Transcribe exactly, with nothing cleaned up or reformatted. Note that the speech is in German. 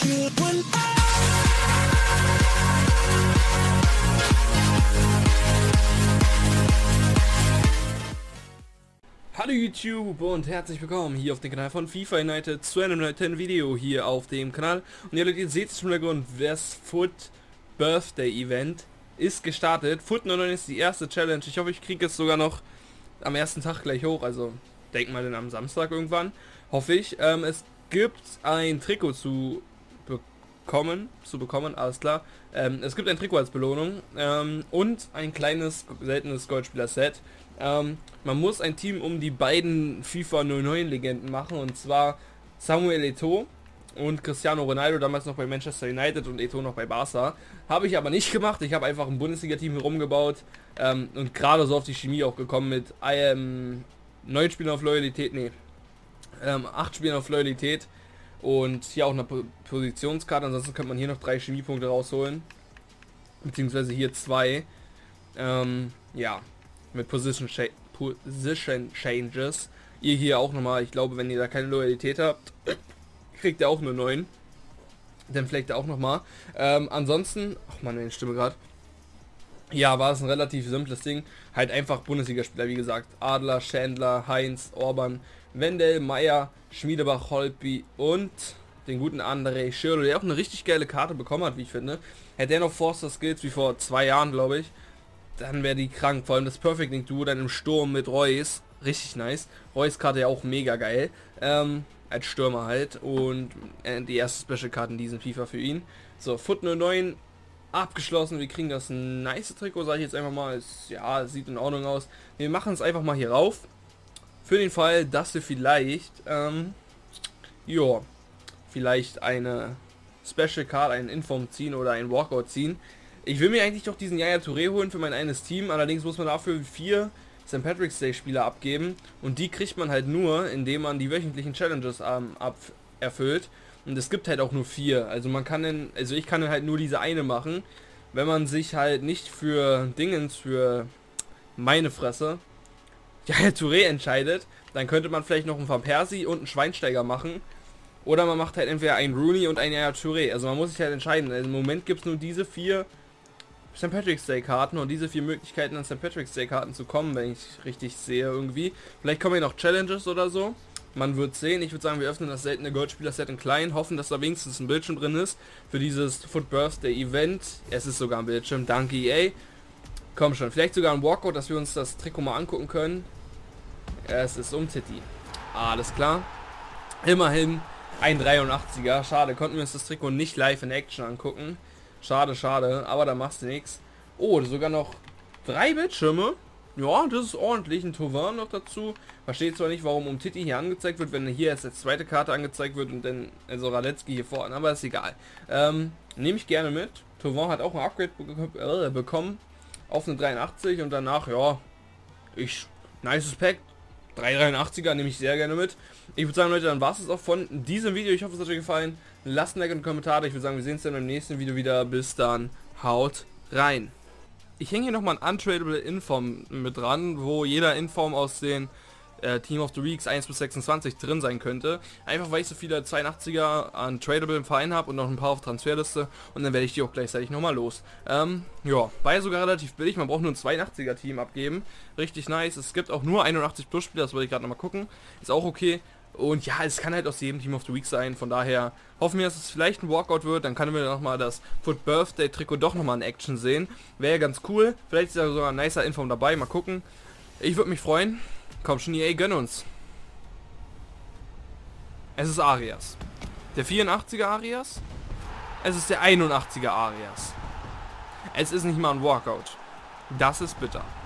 Hallo YouTube und herzlich willkommen hier auf dem Kanal von FIFA United zu einem neuen Video hier auf dem Kanal. Und ja Leute, ihr seht es schon im Hintergrund, das Foot Birthday Event ist gestartet. Foot neunundneunzig ist die erste Challenge. Ich hoffe, ich kriege es sogar noch am ersten Tag gleich hoch, also denk mal dann am Samstag irgendwann, hoffe ich. Ähm, es gibt ein Trikot zu bekommen, zu bekommen, alles klar. Ähm, es gibt ein Trikot als Belohnung ähm, und ein kleines, seltenes Goldspieler-Set. Ähm, man muss ein Team um die beiden FIFA null neun Legenden machen, und zwar Samuel Eto'o und Cristiano Ronaldo, damals noch bei Manchester United und Eto'o noch bei Barca. Habe ich aber nicht gemacht, ich habe einfach ein Bundesliga-Team herumgebaut ähm, und gerade so auf die Chemie auch gekommen mit ähm, neun Spielen auf Loyalität, nee, ähm, acht Spielen auf Loyalität und hier auch eine Positionskarte, ansonsten könnte man hier noch drei Chemiepunkte rausholen, beziehungsweise hier zwei, ähm, ja. Mit Position, Cha Position Changes. Ihr hier auch nochmal, ich glaube, wenn ihr da keine Loyalität habt, kriegt ihr auch nur neun. Dann vielleicht auch nochmal. Ähm, ansonsten, ach man, meine Stimme gerade. Ja, war es ein relativ simples Ding. Halt einfach Bundesligaspieler, wie gesagt. Adler, Schändler, Heinz, Orban, Wendel, Meier, Schmiedebach, Holpi und den guten André Schürrle, der auch eine richtig geile Karte bekommen hat, wie ich finde. Hätte er noch Forster Skills wie vor zwei Jahren, glaube ich, dann wäre die krank. Vor allem das Perfect Link Duo dann im Sturm mit Reus. Richtig nice. Reus Karte ja auch mega geil. Ähm, als Stürmer halt. Und äh, die erste Special Karte in diesem FIFA für ihn. So, Foot null neun abgeschlossen. Wir kriegen das nice Trikot, sage ich jetzt einfach mal. Ist, ja, sieht in Ordnung aus. Wir machen es einfach mal hier rauf. Für den Fall, dass wir vielleicht, ähm, ja, vielleicht eine Special Card, einen Inform ziehen oder einen Walkout ziehen. Ich will mir eigentlich doch diesen Yaya Touré holen für mein eines Team, allerdings muss man dafür vier Sankt Patrick's Day Spieler abgeben und die kriegt man halt nur, indem man die wöchentlichen Challenges ähm, ab erfüllt, und es gibt halt auch nur vier, also man kann dann, also ich kann dann halt nur diese eine machen, wenn man sich halt nicht für Dingens, für meine Fresse, Yaya Touré entscheidet, dann könnte man vielleicht noch einen Van Persie und einen Schweinsteiger machen. Oder man macht halt entweder einen Rooney und einen Yaya Touré. Also man muss sich halt entscheiden. Also im Moment gibt es nur diese vier Sankt Patrick's Day Karten und diese vier Möglichkeiten, an Sankt Patrick's Day Karten zu kommen, wenn ich richtig sehe irgendwie. Vielleicht kommen hier noch Challenges oder so. Man wird sehen. Ich würde sagen, wir öffnen das seltene Goldspieler-Set in klein, hoffen, dass da wenigstens ein Bildschirm drin ist für dieses Foot Birthday Event. Es ist sogar ein Bildschirm. Danke E A. Komm schon. Vielleicht sogar ein Walkout, dass wir uns das Trikot mal angucken können. Es ist um City. Alles klar. Immerhin ein dreiundachtziger. Schade, konnten wir uns das Trikot nicht live in Action angucken. Schade, schade, aber da machst du nichts. Oh, sogar noch drei Bildschirme. Ja, das ist ordentlich. Ein Thauvin noch dazu. Verstehe zwar nicht, warum Umtiti hier angezeigt wird, wenn er hier erst als zweite Karte angezeigt wird und dann also Radetzky hier vorne, aber ist egal. Ähm, nehme ich gerne mit. Thauvin hat auch ein Upgrade be äh, bekommen auf eine dreiundachtzig und danach, ja, ich, nice Pack. drei dreiundachtziger nehme ich sehr gerne mit. Ich würde sagen, Leute, dann war es auch von diesem Video. Ich hoffe, es hat euch gefallen. Lasst ein Like und einen Kommentar. Ich würde sagen, wir sehen uns dann im nächsten Video wieder. Bis dann. Haut rein. Ich hänge hier nochmal ein Untradable Inform mit dran, wo jeder Inform aus den äh, Team of the Weeks eins bis sechsundzwanzig drin sein könnte. Einfach weil ich so viele zweiundachtziger an Tradable im Verein habe und noch ein paar auf Transferliste. Und dann werde ich die auch gleichzeitig nochmal los. Ähm, ja, war ja sogar relativ billig. Man braucht nur ein zweiundachtziger Team abgeben. Richtig nice. Es gibt auch nur einundachtzig Plus Spieler, das wollte ich gerade nochmal gucken. Ist auch okay. Und ja, es kann halt aus jedem Team of the Week sein. Von daher hoffen wir, dass es vielleicht ein Walkout wird. Dann können wir nochmal das Foot Birthday Trikot doch nochmal in Action sehen. Wäre ja ganz cool. Vielleicht ist ja sogar ein nicer Inform dabei. Mal gucken. Ich würde mich freuen. Komm schon, E A, gönn uns. Es ist Arias. Der vierundachtziger Arias. Es ist der einundachtziger Arias. Es ist nicht mal ein Walkout. Das ist bitter.